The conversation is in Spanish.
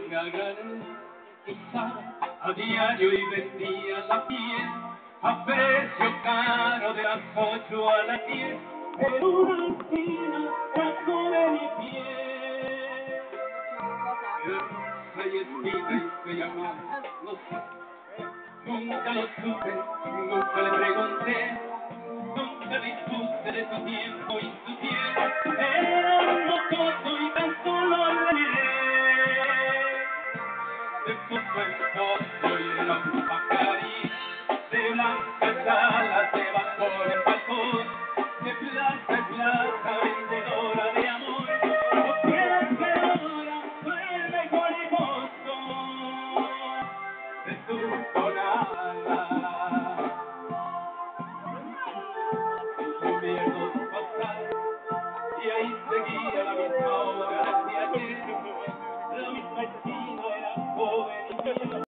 una gran usada a diario y vendía la piel a precio caro de las 8 a las 10. En una esquina era joven y fiel. Era y espina y se llamaba, no sé, nunca lo supe, nunca le pregunté, nunca dispuse de su tiempo y su piel. Era un mocoso y tan solo le miré. De su esposo y era un pajarín de blancas alas debajo del balcón, de plaza, vendedora de amor, porque ahora fue el mejor mozo de su tonada. Los inviernos pasaron y ahí seguía la misma hora de ayer, la misma esquina era joven y fiel.